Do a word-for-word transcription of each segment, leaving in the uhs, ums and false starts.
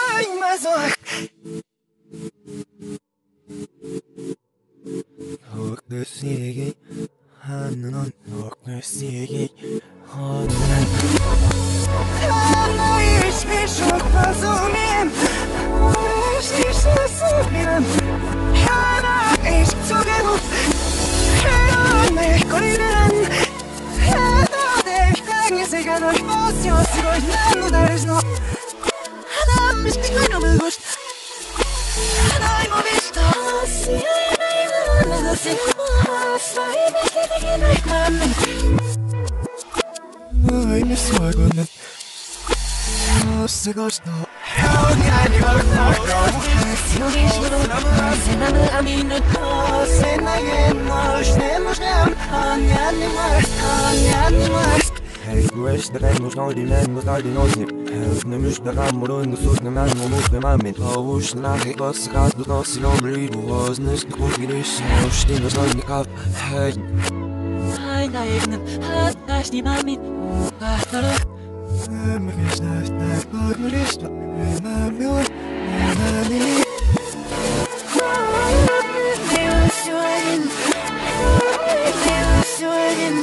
immer so. Hoogdusigi, handen on hoogdusigi, handen. Она есть мешок разумем, есть разумем. Она есть цугенут, она есть коридоран. Она дέχтэй не сиганой, посё сигой нам ударежно. Она мечты не могут. Она ему мечта, Ой, не свободен. Осыгошно. Огняни вокруг. Силишь в нам амину то. Сенаген нож не можем. Огняни мать, огняни мать. Гуэш дэрэн нужно дилэн нужно диносни. Нэмиш дэрам мурун гусус нэмэн мумух нэмамин. Ауш нахи госгад дусноси номри. Вознэш нхугириш. Ауштин дусноникав. Хэй. Хай наегнэм. Хаташ нимамин. Хатарах. Мэгэж нафтай погнуриш. Нэмамин. Нэмамин. Сегодня. Сегодня.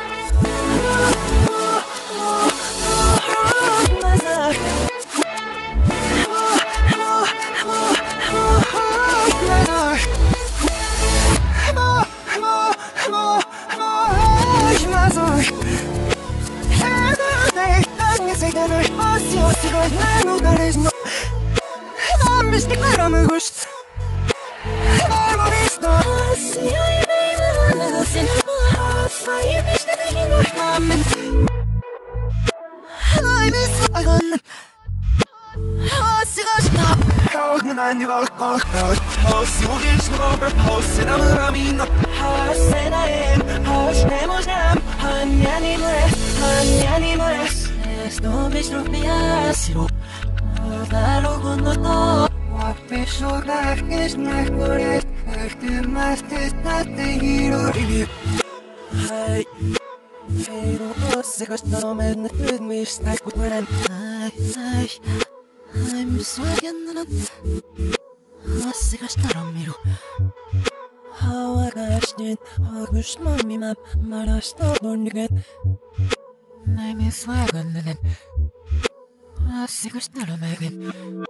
Estou me estropiando, dar logo no topo. A pessoa que está por este mais está te giro. Hey, pero você gostou mesmo de me estar curando? Ai, ai, ai, me suagando. Você gostou mesmo? How I got it, how good mommy map, but I still don't get. I miss wagon then. I see a star of